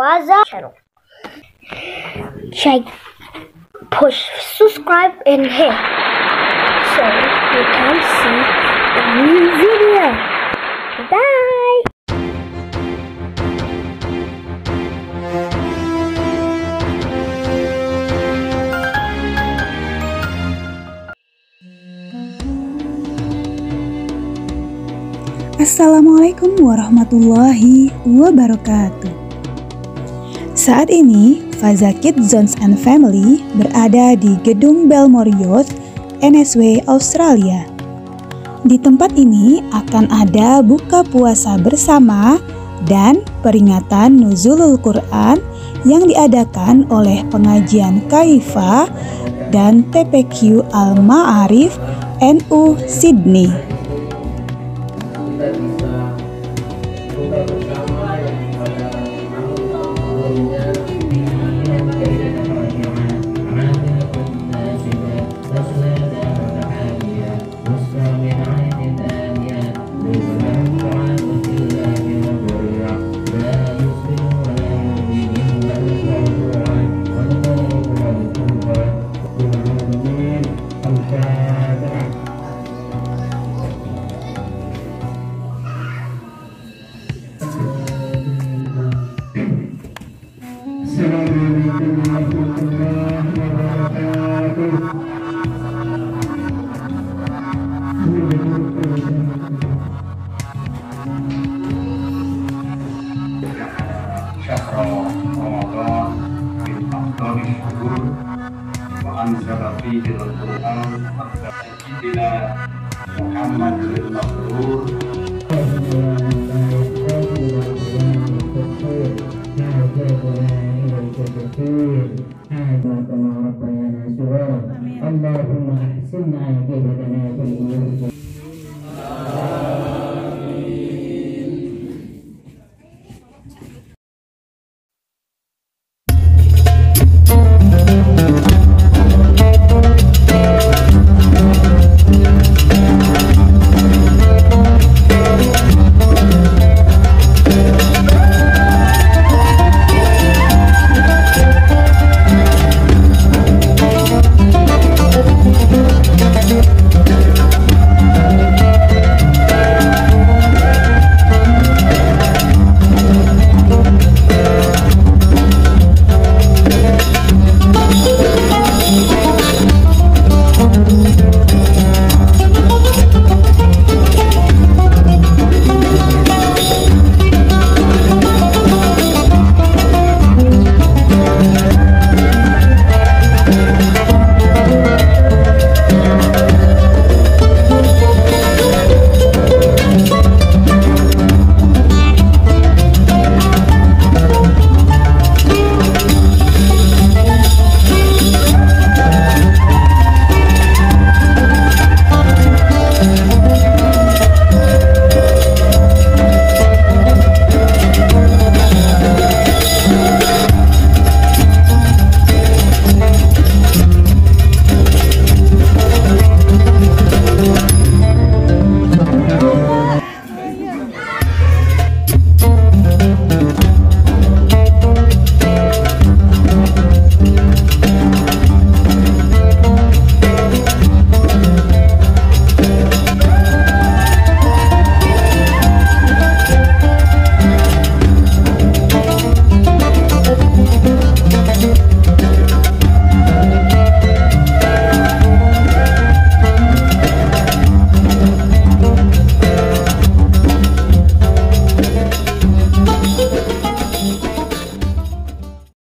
Faza channel. Check, push subscribe and hit so you can see the new video. Bye. Assalamualaikum warahmatullahi wabarakatuh. Saat ini, Faza Kids Zones and Family berada di Gedung Belmore Youth, NSW, Australia. Di tempat ini akan ada buka puasa bersama dan peringatan Nuzulul Quran yang diadakan oleh pengajian Kaifa dan TPQ Al-Ma'arif NU Sydney. Kita bisa buka bersama yang pada tahun-tahunnya yang menjadi kebahagiaan. Allahumma ahsinna akibatana fil umur.